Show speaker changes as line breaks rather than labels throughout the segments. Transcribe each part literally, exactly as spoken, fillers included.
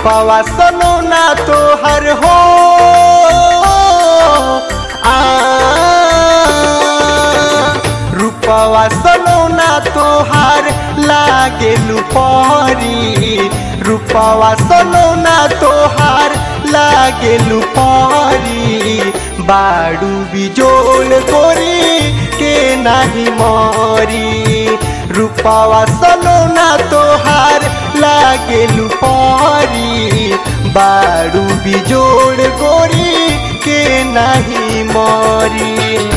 रूपवा सलोना तोहर हो आ रूपवा सलोना तोहार लागेलु परी रूपवा सलोना तोहार लागेलु परी बाडू बिजोड़ गोरी के नाही मरी रूपवा सलोना तोहार लागेलु परी बाडू बिजोड़ गोरी के नाही मरी।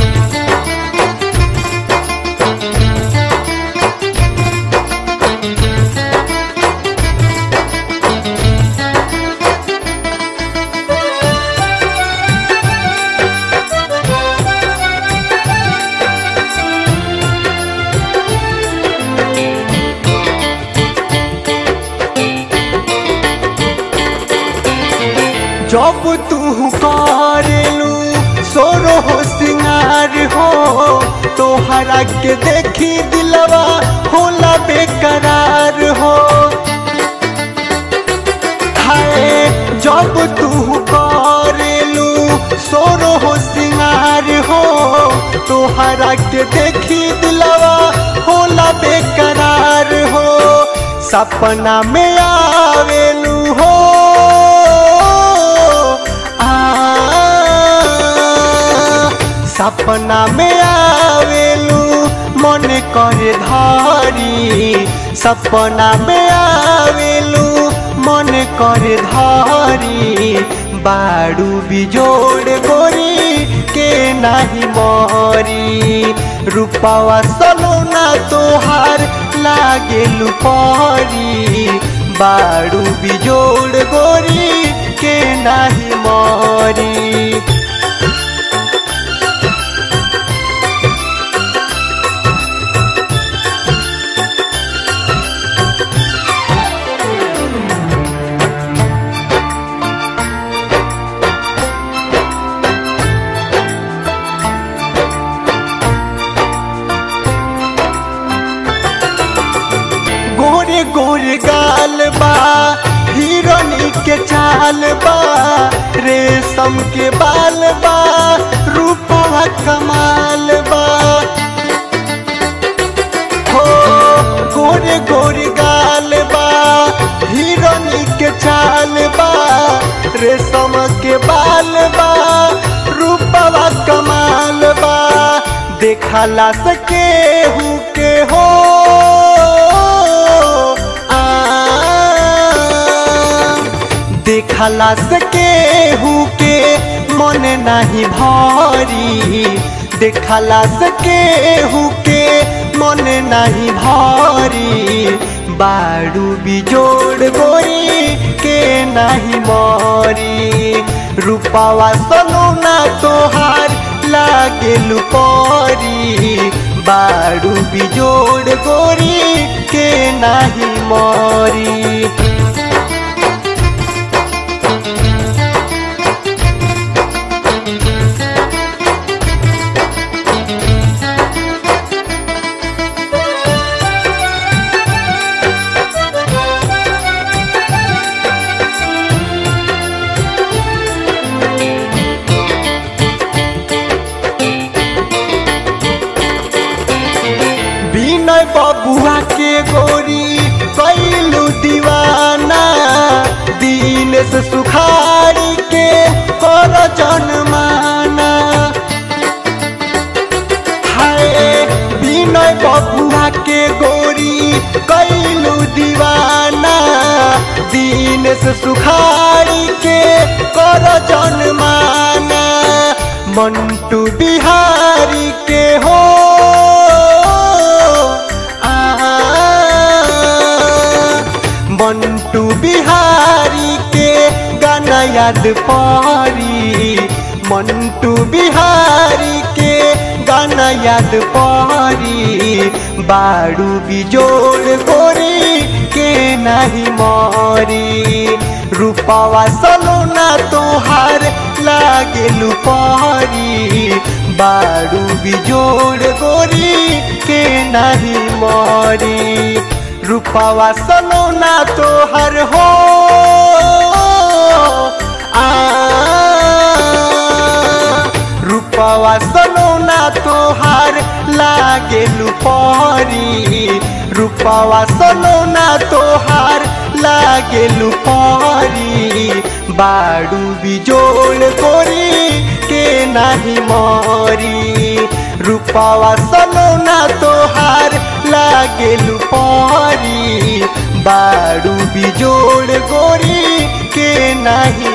जब तू करेलू सोरो हो सिंगार हो तोहरा के देखी दिलवा होला बेकरार हो हाय जब तू करेलू सोरो हो सिंगार हो तोहरा के देखी दिलवा होला बेकरार हो सपना में आवेलू हो सपना में आवेलू मन करे धारी सपना में आवेलू मन करे धारी बाडू बिजोड़ गोरी के नाही मरी रूपवा सलोना तोहार लागेलु परी बाडू बिजोड़ गोरी के नाही मरी। गोरे गोरे गाल बा हिरोनी के चाल बा रेशम के बाल बा रूपवा कमाल बा हो गोरे गोरे गाल बा हिरोनी के चाल बा रेशम के बाल बा रूपवा कमाल बा देखला सके हूँ के हो देखला सके हूँ के मन नहीं भारी देखला सके हूँ के मन नहीं भारी बाडू बिजोड़ गोरी के नहीं मरी रूपवा सलोना तोहार लागेलु परी बाडू बिजोड़ गोरी के नहीं मरी। विनय बबुआ के गोरी कैलू दीवाना दीनेश सुखारी के कर जनमाना हाय विनय बबुआ के गोरी कैलू दीवाना दीनेश सुखारी के कर जनमाना मंटू बिहारी के हो मंटू बिहारी के गाना याद परी मंटू बिहारी के गाना याद परी बाडू बिजोड़ गोरी के नहीं मरी रूपवा सलोना तोहार लागेलु परी बाडू बिजोड़ गोरी के नहीं मरी रूपवा सलोना तोहर हो। आ रूपवा सलोना तोहार लागेलु परी रूपवा सलोना तोहार लागेलु परी बाडू बिजोड़ गोरी के नाही मरी रूपवा सलोना तोहार लागेलु परी बाडू बिजोड़ गोरी के नाही